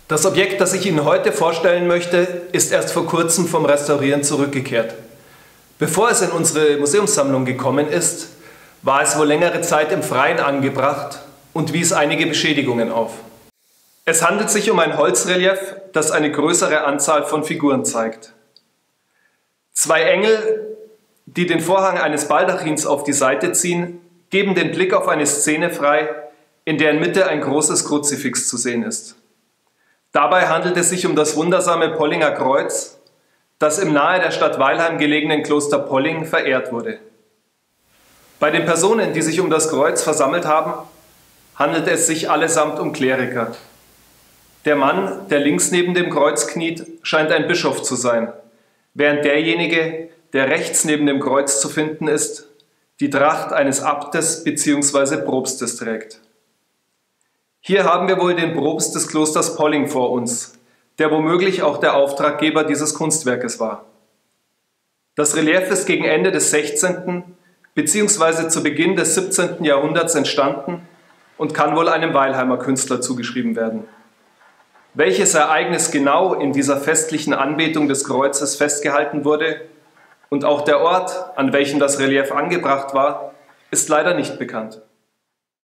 Das Objekt, das ich Ihnen heute vorstellen möchte, ist erst vor kurzem vom Restaurieren zurückgekehrt. Bevor es in unsere Museumssammlung gekommen ist, war es wohl längere Zeit im Freien angebracht und wies einige Beschädigungen auf. Es handelt sich um ein Holzrelief, das eine größere Anzahl von Figuren zeigt. Zwei Engel, die den Vorhang eines Baldachins auf die Seite ziehen, geben den Blick auf eine Szene frei, in deren Mitte ein großes Kruzifix zu sehen ist. Dabei handelt es sich um das wundersame Pollinger Kreuz, das im nahe der Stadt Weilheim gelegenen Kloster Polling verehrt wurde. Bei den Personen, die sich um das Kreuz versammelt haben, handelt es sich allesamt um Kleriker. Der Mann, der links neben dem Kreuz kniet, scheint ein Bischof zu sein, während derjenige, der rechts neben dem Kreuz zu finden ist, die Tracht eines Abtes bzw. Propstes trägt. Hier haben wir wohl den Propst des Klosters Polling vor uns, der womöglich auch der Auftraggeber dieses Kunstwerkes war. Das Relief ist gegen Ende des 16. bzw. zu Beginn des 17. Jahrhunderts entstanden und kann wohl einem Weilheimer Künstler zugeschrieben werden. Welches Ereignis genau in dieser festlichen Anbetung des Kreuzes festgehalten wurde und auch der Ort, an welchem das Relief angebracht war, ist leider nicht bekannt.